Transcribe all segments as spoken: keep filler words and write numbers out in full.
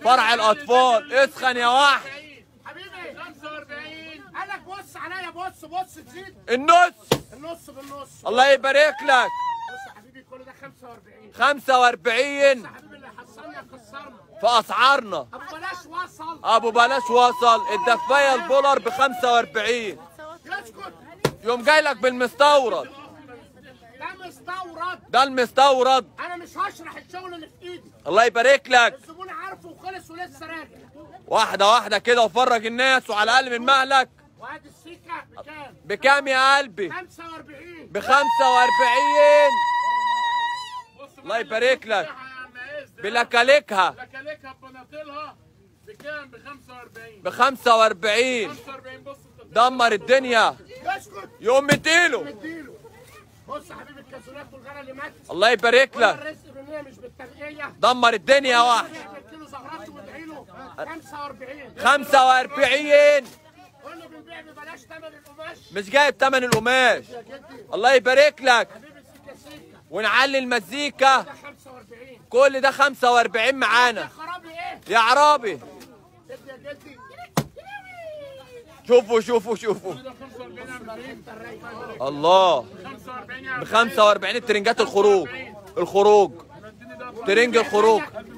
فرع الاطفال. اسخن يا وحش حبيبي. خمسة وأربعين. قال لك بص عليا، بص بص تزيد النص النص بالنص. الله يبارك لك. بص يا حبيبي كل ده خمسة وأربعين. خمسة وأربعين بص يا حبيبي اللي حصلنا كسرنا في اسعارنا. ابو بلاش وصل. ابو بلاش وصل. الدفايه البولر ب خمسة وأربعين. يسكت. يوم جاي لك بالمستورد. ده مستورد. ده المستورد. انا مش هشرح الشغل اللي في ايدي. الله يبارك لك. الزبون عارفه وخلص ولسه راجع. واحده واحده كده وفرج الناس وعلى الاقل من مهلك. وادي السكه بكام؟ بكام يا قلبي؟ خمسة وأربعين. ب خمسة وأربعين. الله يبارك لك. بلكالكها. لكالكها ببناطيلها بكام؟ ب خمسة وأربعين. ب خمسة وأربعين. خمسة وأربعين. بص دمر الدنيا. يسكت. يقوم مديله. مديله. بص يا حبيبي الكازونات والغلا اللي مات. الله يبارك لك. الرزق بالنية مش بالترقية. دمر الدنيا يا وحش. كيلو زهرات وادعي له. خمسة وأربعين. خمسة وأربعين. قول له بنبيع ببلاش ثمن القماش. مش جايب تمن القماش. الله يبارك لك. حبيبي سيكا سيكا. ونعلي المزيكا. ده خمسة وأربعين. كل ده خمسة وأربعين معانا. يا خرابي ايه؟ يا عرابي. جدي يا جدي. شوفوا شوفوا شوفوا. ده خمسة وأربعين يا عم. الله. خمسة وأربعين يا عم. ب خمسة وأربعين الترنجات الخروج. الخروج. ترنج الخروج.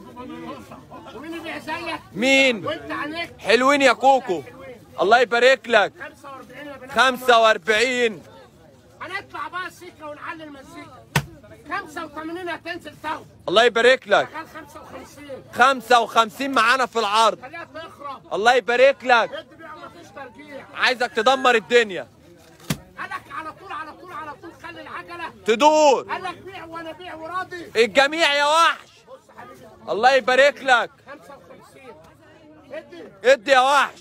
ومين يبيع زيك؟ مين؟ وانت عليك. حلوين يا كوكو. الله يبارك لك. خمسة وأربعين يا بنات. خمسة وأربعين. هنطلع بقى السكه ونعلي المزيكا. خمسة وثمانين هتنزل تاخد. الله يبارك لك. شغال خمسة وخمسين. خمسة وخمسين معانا في العرض. خليها تخرب. الله يبارك لك. ادي بيع مفيش ترجيع. عايزك تدمر الدنيا. قالك على طول على طول على طول خلي العجله. تدور. قالك بيع وانا بيع وراضي. الجميع يا وحش. بص يا حبيبي. الله يبارك لك. خمسة وخمسين. ادي. ادي يا وحش.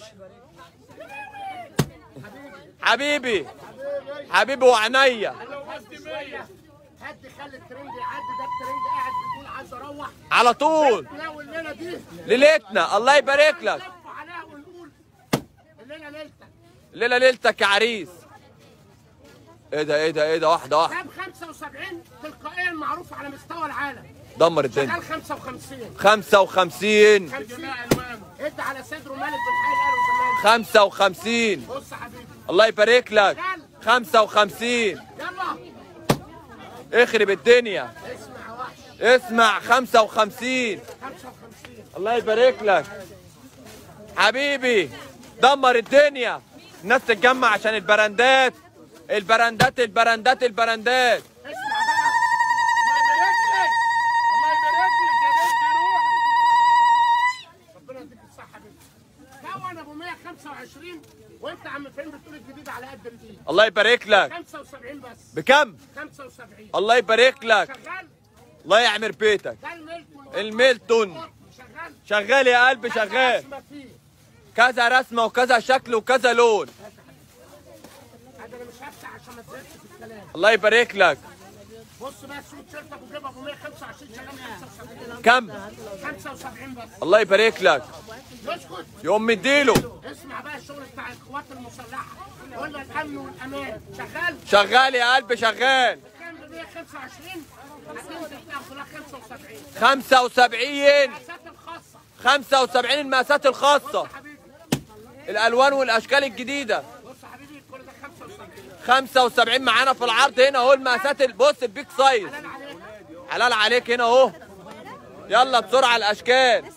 حبيبي حبيبي وعينيا. هدي خلي الترنج يعدي. ده الترنج قاعد بيقول عايز اروح. على طول. لا والليله دي ليلتنا. الله يبارك لك. نلف عليها ونقول الليله ليلتك. الليله ليلتك يا عريس. ايه ده ايه ده ايه ده واحده واحده. ده ب خمسة وسبعين تلقائيا معروف على مستوى العالم. دمر الدنيا. شغال خمسة وخمسين. خمسة وخمسين. خمسين ادي على صدره مالك بالحي الاهلي وزمان. خمسة وخمسين. بص يا حبيبي. الله يبارك لك. خمسة وخمسين. يلا اخرب الدنيا. اسمع يا وحش. اسمع. خمسة وخمسين. خمسة وخمسين. الله يبارك لك حبيبي. دمر الدنيا. الناس تتجمع عشان البراندات البراندات البراندات البراندات. اسمع بقى. الله يبارك لك. الله يبارك لك يا بنتي روحي. ربنا يديك الصحة يا بنتي. ده وانا ابو مية وخمسة وعشرين وانت عم فين بتقول الجديد على قد الايد. الله يبارك لك. خمسة وسبعين بس. بكم؟ خمسة وسبعين. الله يبارك لك. شغال. الله يعمر بيتك. ده الميلتون. الميلتون. شغال. شغال يا قلبي شغال. اسمع فيه. كذا رسمه وكذا شكل وكذا لون. انا مش هفتح عشان ما تزهقش في الكلام. الله يبارك لك. بص بقى سويت شيرتك وجيبها ابو مية وخمسة وعشرين شغال خمسة وسبعين. كم؟ خمسة وسبعين بس. الله يبارك لك. اسكت. يقوم مديله. اسمع بقى الشغل بتاع القوات المسلحه. قلنا الامن والامان. شغال. شغال يا قلبي شغال. كام ب مية وخمسة وعشرين هتنزل تاخد لها خمسة وسبعين. خمسة وسبعين. المقاسات الخاصه. خمسة وسبعين المقاسات الخاصة. حبيبي الألوان والأشكال الجديدة. بص يا حبيبي كل ده خمسة وسبعين. خمسة وسبعين معانا في العرض هنا أهو المقاسات. بص البيك سايز. حلال عليك. حلال عليك هنا أهو. يلا بسرعة الأشكال.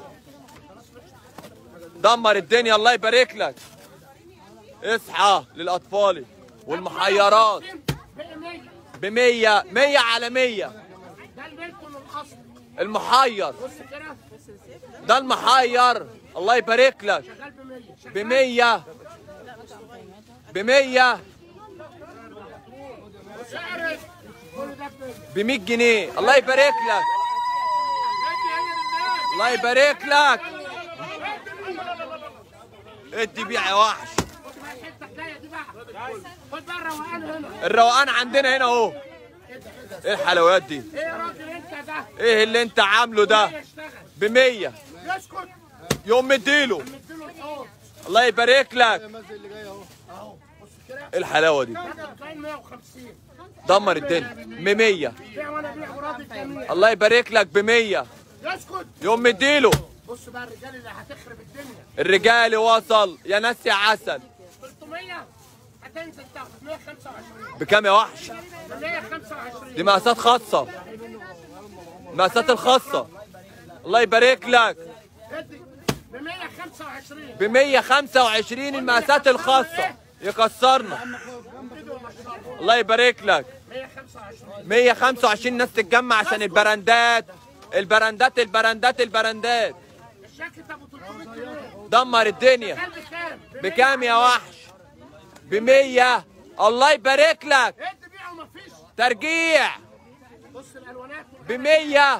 دمر الدنيا. الله يبارك لك. اصحى للأطفال والمحيرات. ب مية. بمية. مية على مية. ده الميلتون الاصلي. المحير. بص كده. ده المحير. الله يبارك لك. شغال ب مية. بمية. بمية. سعر كل ده ب مية. بمية جنيه. الله يبارك لك. الله يبارك لك. ادي بيع يا وحش. خد بقى الحته الجايه دي بقى. خد بقى الروقان هنا. الروقان عندنا هنا اهو. ايه الحلويات دي؟ ايه يا راجل انت ده؟ ايه اللي انت عامله ده؟ يشتغل. بمية. يسكت. يقوم مديله. مديله الحوض. الله يبارك لك. اهو بص كده. ايه الحلاوة دي؟ ده كان مية وخمسين. دمر الدنيا. بمية. بيع وانا بيع وراضي الجميع. الله يبارك لك. بمية. يسكت. يقوم مديله. بص بص بقى الرجال اللي هتخرب الدنيا. الرجال وصل يا ناس يا عسل. ثلاثمية هتنزل تاخد مية وخمسة وعشرين. بكام يا وحش؟ مية وخمسة وعشرين. دي مقاسات خاصة، المقاسات الخاصة. الله يبارك لك. ب مية وخمسة وعشرين. ب مية وخمسة وعشرين المقاسات الخاصة. يكسرنا. الله يبارك لك. مية وخمسة وعشرين. مية وخمسة وعشرين الناس تتجمع عشان البراندات البراندات البراندات البراندات. الجاكيت ابو تلتمية جنيه. دمر الدنيا. بكام؟ بكام يا وحش؟ ب مية. الله يبارك لك. انت بيعه مفيش ترجيع. بص الالوانات ب مية.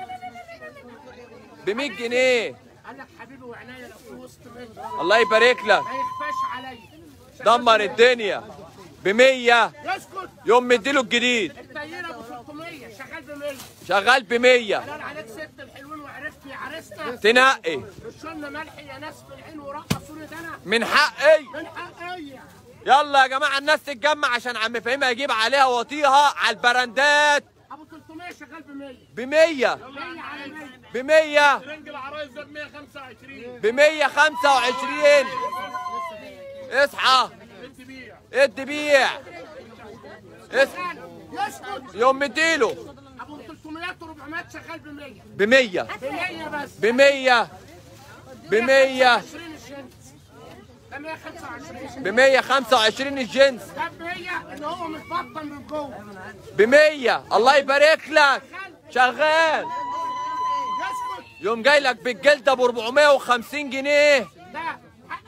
ب مية جنيه. قال لك حبيبي وعناية لو في وسط منه الله يبارك لك. ما يخفاش عليا. دمر الدنيا. ب مية. يسكت. يوم مديله الجديد. التايره ابو تلتمية شغال ب مية. شغال ب مية. قال عليك ست الحلوين وعرفت يا عريسنا. تنقي. رشنا ملح يا ناس في العين ورقصوني ده انا. من حقي. من حقي. يلا يا جماعه الناس تتجمع عشان عم فهيم هيجيب عليها وطيها على البراندات. ابو تلتمية شغال ب مية. ب مية. مية على مية. ب مية. رنج العرايس ده ب مية وخمسة وعشرين. ب مية وخمسة وعشرين. اصحى. انت بيع. ادي بيع. اصحى. يسكت. يوم مديله. ابو تلتمية واربعمية شغال ب مية. ب مية. ب مية بس. ب مية. ب مية. عشرين الجنس. ده مية وخمسة وعشرين. ب مية وخمسة وعشرين الجنس. ده ب مية اللي هو متبطن من جوه. ب مية. الله يبارك لك. شغال. يسكت. يوم جاي لك بالجلده ب اربعمية وخمسين جنيه. ده